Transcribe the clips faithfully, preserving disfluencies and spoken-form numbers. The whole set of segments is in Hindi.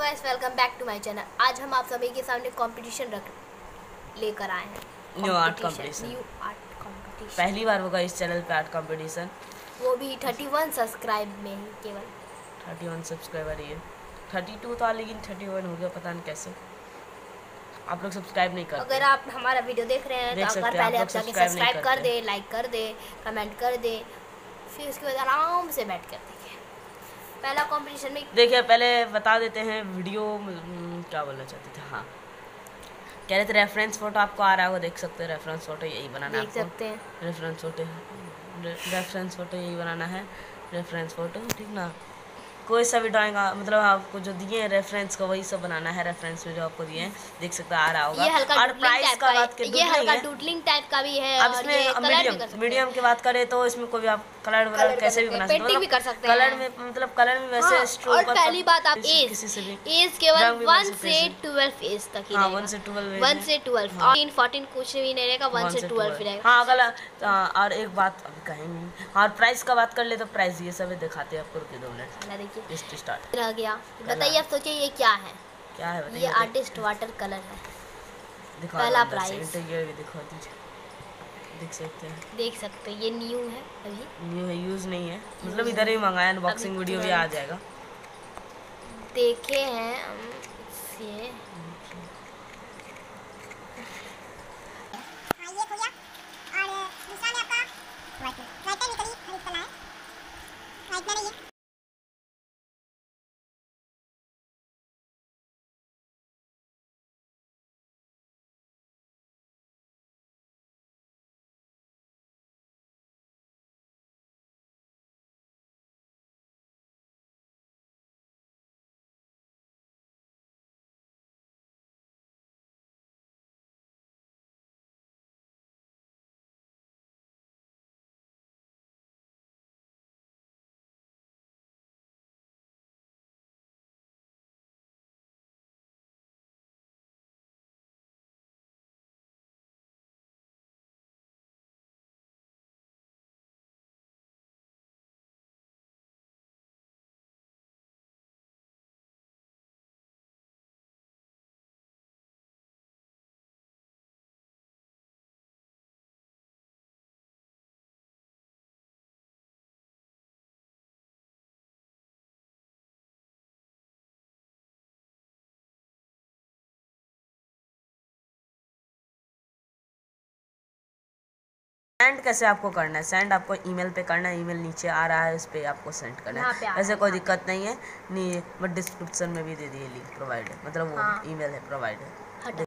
Guys, welcome back to my channel. आज हम आप सभी के सामने कंपटीशन रख लेकर आए हैं। New art competition. New art competition पहली बार होगा इस चैनल पे आर्ट कंपटीशन, वो भी इकतीस सब्सक्राइब में ही केवल इकतीस सब्सक्राइबर ही है। बत्तीस था लेकिन इकतीस हो गया, पता नहीं कैसे। आप लोग सब्सक्राइब नहीं करते। अगर आप हमारा वीडियो देख रहे हैं देख तो अगर सकते हैं, पहले आप आप लोग जाके सब्सक्राइब नहीं सब्सक्राइब कर करते। दे, लाइक कर दे, कमेंट कर दे, फिर उसके बाद आराम से बैठ कर देखिए। पहला कंपटीशन में देखिए, पहले बता देते हैं वीडियो में क्या बोलना चाहते थे। हाँ, कह रहे थे रेफरेंस फोटो आपको आ रहा होगा, देख सकते हैं। रेफरेंस फोटो यही बनाना है देख आपको। सकते हैं। रेफरेंस फोटो रेफरेंस फोटो यही बनाना है। रेफरेंस फोटो, ठीक ना। कोई सा भी ड्राइंग मतलब आपको जो दिए हैं रेफरेंस का, वही सब बनाना है। रेफरेंस में जो आपको दिए हैं, देख सकते हैं, आ रहा होगा। ये हल्का और प्राइस का बात करें, ये हल्का डूडलिंग टाइप का भी है। अब और इसमें ये मीडियम मीडियम की बात करें तो इसमें कोई भी आप कलर वलर कैसे भी बना सकते हैं, पेंटिंग भी कर सकते हैं। कलर में मतलब कलर में वैसे हाँ, स्ट्रोक और पहली बात आप एज किसी से भी एज केवल रंग भी बन वन सकते से हैं। ट्वेल्व एज तक ही हाँ, रहेगा। वन से ट्वेल्व वन से ट्वेल्व और फोर्टीन कुछ भी नहीं रहेगा। वन से ट्वेल्व रहेगा। हाँ, अगला और एक बात अभी कहेंगे। और प्राइस का बात कर ले तो प्राइस ये सब दिखाते हैं आपको। रुकिए दो मिनट, देखिए स्टार्ट रह गया। बताइए, आप सोचिए ये क्या है? क्या है बताइए। ये आर्टिस्ट वाटर कलर है। दिखा पहला प्राइस इंटीरियर भी दिखा दीजिए, देख सकते हैं। देख सकते हैं, ये न्यू है, अभी न्यू है, यूज नहीं है, मतलब इधर ही मंगाया। अनबॉक्सिंग वीडियो भी आ जाएगा। देखे हैं हम ये सेंड कैसे आपको करना है? सेंड आपको ईमेल पे करना है। ईमेल नीचे आ रहा है, उस पर आपको सेंड करना है। ऐसे कोई दिक्कत नहीं है, नहीं बट डिस्क्रिप्शन में भी दे दिए लिंक प्रोवाइड है, मतलब वो हाँ। ईमेल है प्रोवाइड है।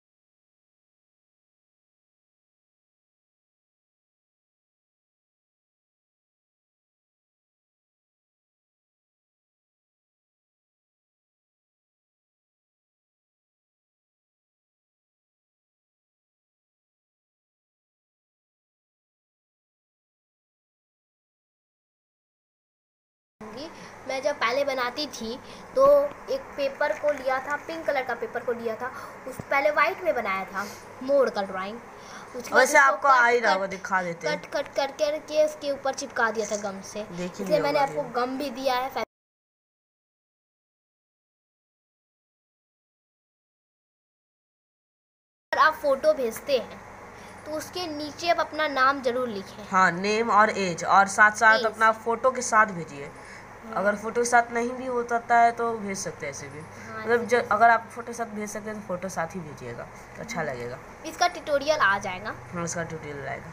मैं जब पहले बनाती थी तो एक पेपर को लिया था, पिंक कलर का पेपर को लिया था, उस पहले वाइट में बनाया था मोड़ का ड्राइंग। वैसे आपको आ ही रहा होगा, दिखा देते हैं। कट कट कट करके उसके ऊपर चिपका दिया था गम से, इसलिए मैंने आपको गम भी दिया है। अगर आप फोटो भेजते हैं तो उसके नीचे आप अपना नाम जरूर लिखें। हाँ, नेम और एज, और साथ साथ अपना फोटो के साथ भेजिए। अगर फोटो के साथ नहीं भी होता है तो भेज सकते हैं ऐसे भी। हाँ, मतलब अगर आप फोटो के साथ भेज सकते हैं तो फोटो साथ ही भेजिएगा तो अच्छा लगेगा। इसका ट्यूटोरियल आ जाएगा। हाँ, इसका ट्यूटोरियल आएगा।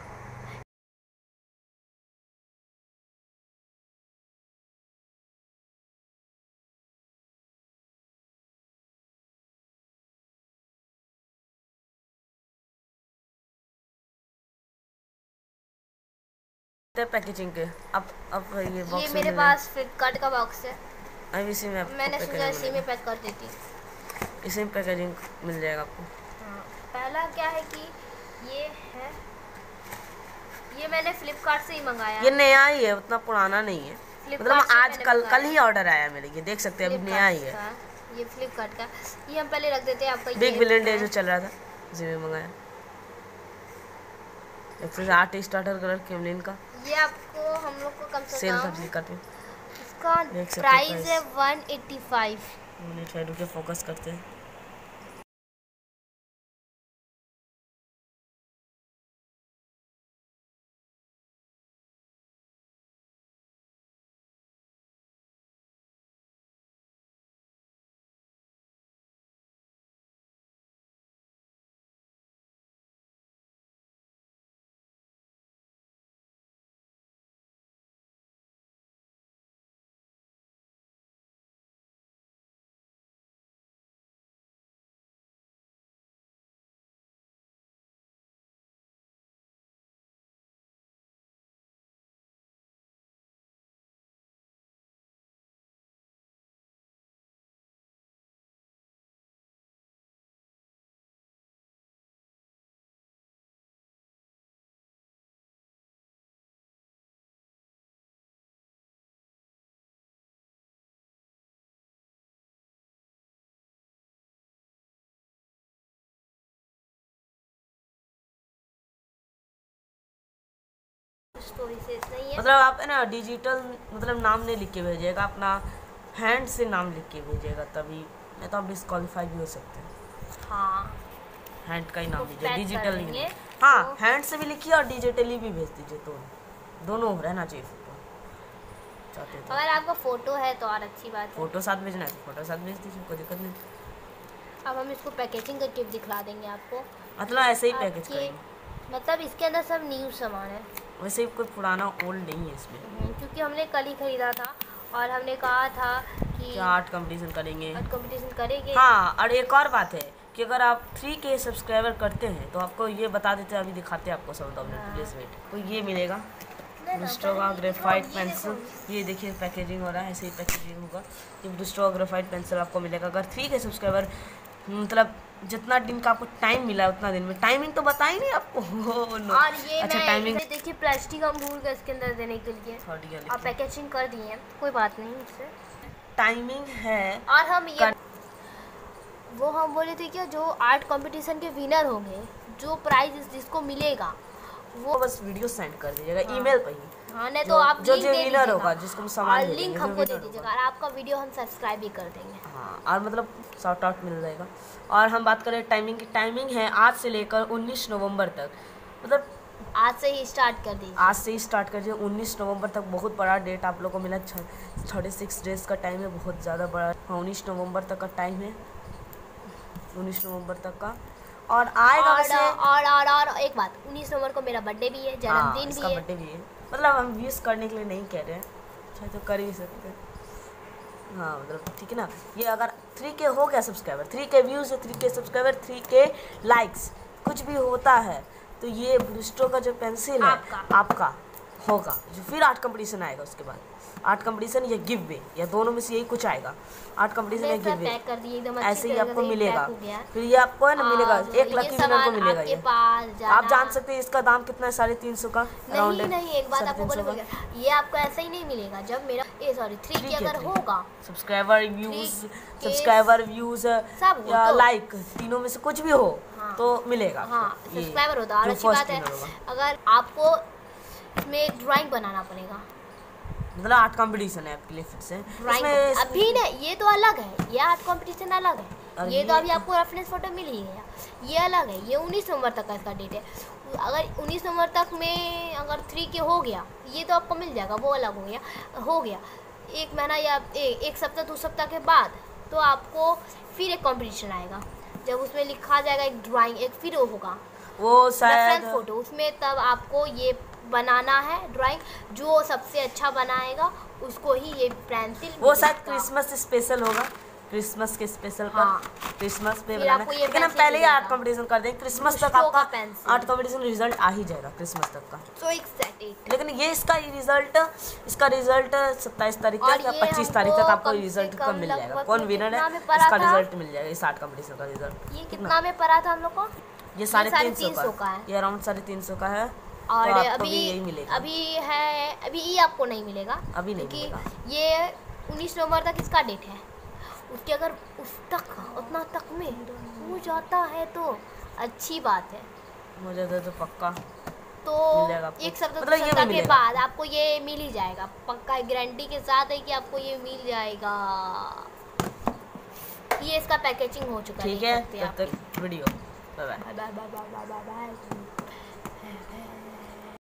पैकेजिंग के अब अब ये बॉक्स ये मेरे पास फ्लिपकार्ट का बॉक्स है। अब इसी में मैंने सोचा इसी में पैक कर देती। इसी में पैकेजिंग मिल जाएगा आपको। हाँ, पहला क्या है कि ये है, ये मैंने फ्लिपकार्ट से ही मंगाया। ये नया ही है, उतना पुराना नहीं है, मतलब आज कल कल ही ऑर्डर आया मेरे। ये देख सकते हैं, अभी नया ही है। ये फ्लिपकार्ट का, ये हम पहले रख देते हैं। आपका बिग बिलियन डे जो चल रहा था उसी में मंगाया। फिर आर्ट स्टार्टर कलर केमलिन का, ये आपको हम लोग को कम से सेल कम सब्जी करते हैं। इसका प्राइस है वन एट्टी फाइव। मिनट फिर रुके, फोकस करते हैं। स्टोरी से नहीं है, मतलब आप है ना डिजिटल मतलब नाम नहीं लिख के भेजिएगा, अपना हैंड से नाम लिख के भेजिएगा, तभी नहीं तो आप डिस्क्वालीफाई भी हो सकते हैं। हाँ हैंड का ही नाम तो लीजिए, पैक कर डिजिटल देंगे। नहीं। हाँ तो- हैंड से भी लिखिए और डिजिटली भी भेज दीजिए, तो दोनों रहना चाहिए फोटो चाहते तो। अगर आपका फोटो है तो और अच्छी बात है। फोटो साथ भेजना है तो फोटो साथ भेज दीजिए, कोई दिक्कत नहीं। अब हम इसको पैकेजिंग करके भी दिखला देंगे आपको। मतलब ऐसे ही पैकेज आपके- करेंगे, मतलब इसके अंदर सब न्यू सामान है, वैसे ही कोई पुराना ओल्ड नहीं है इसमें। क्योंकि हमने कल ही खरीदा था और हमने कहा था कि क्या आर्ट कंपटीशन करेंगे। आज कंपटीशन करेंगे। हाँ और एक और बात है कि अगर आप थ्री के सब्सक्राइबर करते हैं तो आपको ये बता देते हैं, अभी दिखाते हैं आपको सब दो मिनट, प्लीज वेट। तो ये मिलेगा ब्रिस्टो का ग्रेफाइट पेंसिल, ये देखिए पैकेजिंग हो रहा है, ऐसे ही पैकेजिंग होगा। ये ब्रिस्टो ग्रेफाइट पेंसिल आपको मिलेगा अगर थ्री के सब्सक्राइबर, मतलब जितना दिन का आपको टाइम मिला उतना दिन में। टाइमिंग तो बता ही नहीं आपको। oh, no. और ये अच्छा मैं टाइमिंग इसे देखिए प्लास्टिक हम भूल गए इसके अंदर देने के लिए, और पैकेजिंग कर दी है, कोई बात नहीं इससे। टाइमिंग है और हम ये वो हम बोले थे क्या, जो आर्ट कंपटीशन के विनर होंगे, जो प्राइज जिसको मिलेगा वो बस वीडियो सेंड कर दीजिएगा हाँ। ईमेल पर ही। हाँ नहीं तो जो- आप जो लिंक जो दे विनर होगा, दीजिएगा जिसको हम सामान और भेजेंगे, लिंक जो हमको winner दे होगा। दीजिएगा और आपका वीडियो हम सब्सक्राइब भी कर देंगे। हाँ और मतलब शॉर्ट आउट मिल जाएगा। और हम बात करें टाइमिंग की, टाइमिंग है आज से लेकर उन्नीस नवंबर तक, मतलब आज से ही स्टार्ट कर दीजिए। आज से ही स्टार्ट कर दीजिए। उन्नीस नवंबर तक बहुत बड़ा डेट आप लोग को मिला, थर्टी सिक्स डेज का टाइम है, बहुत ज़्यादा बड़ा। हाँ उन्नीस नवंबर तक का टाइम है, उन्नीस नवंबर तक का। और आएगा और, वैसे और और और एक बात, उन्नीस नवंबर को मेरा बर्थडे भी है, हाँ, जन्मदिन इसका भी है। बर्थडे भी है, मतलब हम विश करने के लिए नहीं कह रहे हैं, चाहे तो कर ही सकते हैं। हाँ मतलब ठीक है ना। ये अगर थ्री के हो गया सब्सक्राइबर, थ्री के व्यूज़ है, three K subscriber, three K likes, कुछ भी होता है तो ये ब्रिस्टो का जो पेंसिल है आपका। आपका होगा, जो फिर आर्ट कंपटीशन आएगा उसके बाद, आर्ट कंपटीशन या गिव वे, या दोनों में से यही कुछ आएगा, आर्ट कंपटीशन या गिव वे। पैक कर दिए एकदम अच्छी ऐसे ही तरीके आपको से मिलेगा, पैक हो गया। फिर ये आपको है ना मिलेगा, अब एक ये लकी विनर को सामान मिलेगा आपके ये। पास जाना- आप जान सकते हैं इसका दाम कितना है, साढ़े तीन सौ का। नहीं नहीं एक बात आपको बोले बोल ये आपको ऐसा ही नहीं मिलेगा, जब मेरा ए सॉरी थ्री की अगर होगा subscriber views, K- subscriber views सब हो या तो- लाइक, तीनों में से कुछ भी हो हाँ। तो मिलेगा। हाँ आपको ये सब्सक्राइबर होता है। और जो अच्छी first बात है winner होगा। अगर आपको इसमें एक ड्राइंग बनाना पड़ेगा, मतलब आर्ट कंपटीशन है आपके लिए फिर से ड्राइंग इसमें। अभी नहीं, ये तो अलग है, ये आर्ट कंपटीशन अलग है, और ये तो ये अभी तो- आपको रेफरेंस फोटो मिल ही गया, ये अलग है। ये उन्नीस नवंबर तक का इसका डेट है। अगर उन्नीस नवंबर तक में अगर थ्री के हो गया ये तो आपको मिल जाएगा, वो अलग हो गया हो गया एक महीना या ए, एक सप्ताह दो सप्ताह के बाद तो आपको फिर एक कंपटीशन आएगा, जब उसमें लिखा जाएगा एक ड्राइंग, एक फिर वो होगा वो शायद रेफरेंस फोटो, उसमें तब आपको ये बनाना है ड्राइंग, जो सबसे अच्छा बनाएगा उसको ही ये पेंसिल वो शायद क्रिसमस स्पेशल होगा, क्रिसमस के स्पेशल पर हाँ। क्रिसमस पे फिर बनाना आपको है। ये लेकिन हम पेंसिल पहले ही मिलेगा। आर्ट कंपटीशन कर देंगे, क्रिसमस तक ब्रिस्टो का आपका पेंसिल। आर्ट कंपटीशन रिजल्ट आ ही जाएगा क्रिसमस तक का। So excited. लेकिन ये इसका रिजल्ट इसका रिजल्ट सत्ताईस तारीख और तक या ये पच्चीस तारीख हमको तक आपको कम से रिजल्ट कम कब मिल जाएगा, लगभग कौन में विनर है कितना में पड़ा इसका था? रिजल्ट मिल जाएगा, इस आर्ट कंपटीशन का रिजल्ट। ये कितना में पड़ा था हम लोग को? ये साढ़े साढ़े तीन सौ का है, ये अराउंड साढ़े तीन सौ का है। और तो आपको अभी भी यही मिलेगा। अभी है अभी ये आपको नहीं मिलेगा, अभी नहीं क्योंकि मिलेगा। ये उन्नीस नवंबर तक इसका डेट है, उसके अगर उस तक उतना तक में हो जाता है तो अच्छी बात है, हो जाता है तो पक्का तो मिल जाएगा आपको। एक सप्ताह मतलब दो ये भी सप्ताह के मिलेगा। बाद आपको ये मिल ही जाएगा, पक्का गारंटी के साथ है कि आपको ये मिल जाएगा। ये इसका पैकेजिंग हो चुका है, ठीक देख है। सकते हैं तब आप। तक video bye bye. Bye bye bye bye bye bye.